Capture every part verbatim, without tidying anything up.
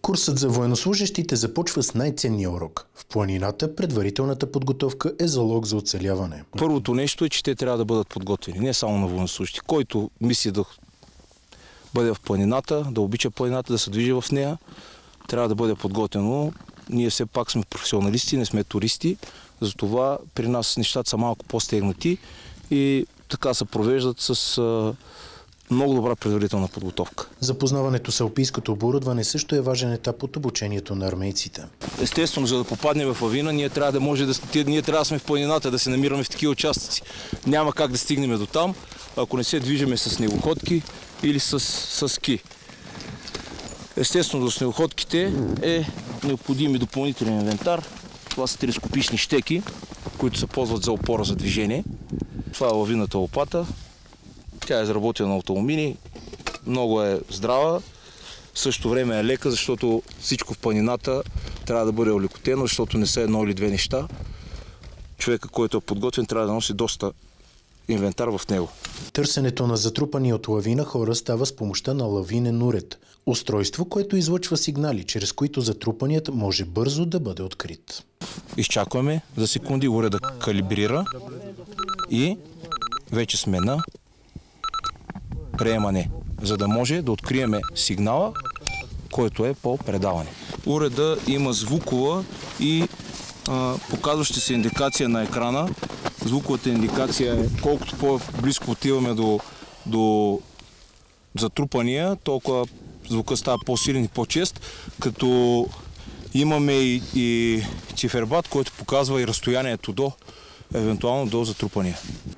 Курсът за военнослужещите започва с най-ценния урок. В планината предварителната подготовка е залог за оцеляване. Първото нещо е, че те трябва да бъдат подготвени, не само на военнослужещи. Който мисли да бъде в планината, да обича планината, да се движи в нея, трябва да бъде подготвено. Ние все пак сме професионалисти, не сме туристи, затова при нас нещата са малко по-стегнати и така се провеждат с а, много добра предварителна подготовка. Запознаването с алпийското оборудване също е важен етап от обучението на армейците. Естествено, за да попаднем в лавина, ние трябва да може да, ние трябва да сме в планината, да се намираме в такива участъци. Няма как да стигнем до там, ако не се движиме с снегоходки или с, с ски. Естествено, за снегоходките е необходим и допълнителен инвентар. Това са телескопични щеки, които се ползват за опора за движение. Това е лавината лопата. Тя е изработена от алуминий, много е здрава, в същото време е лека, защото всичко в планината трябва да бъде олекотено, защото не са едно или две неща. Човека, който е подготвен, трябва да носи доста инвентар в него. Търсенето на затрупани от лавина хора става с помощта на лавинен уред. Устройство, което излъчва сигнали, чрез които затрупаният може бързо да бъде открит. Изчакваме за секунди уреда калибрира и вече сме на приемане, за да може да откриеме сигнала, който е по предаване. Уреда има звукова и а, показваща се индикация на екрана. Звуковата индикация е колкото по-близко отиваме до, до затрупания, толкова звука става по-силен и по-чест, като имаме и, и циферблат, който показва и разстоянието до, евентуално до затрупания.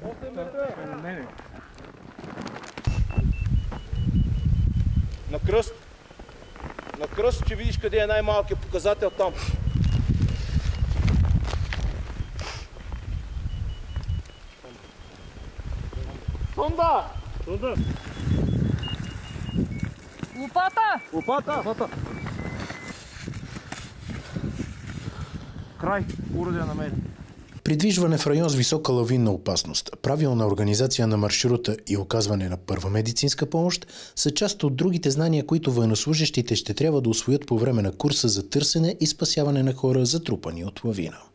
На кръст. На кръст, че видиш къде е най-малкият показател там. Сонда! Сонда! Лопата! Лопата! Лопата! Край. Уреда на мен. Придвижване в район с висока лавинна опасност, правилна организация на маршрута и оказване на първа медицинска помощ са част от другите знания, които военнослужещите ще трябва да усвоят по време на курса за търсене и спасяване на хора, затрупани от лавина.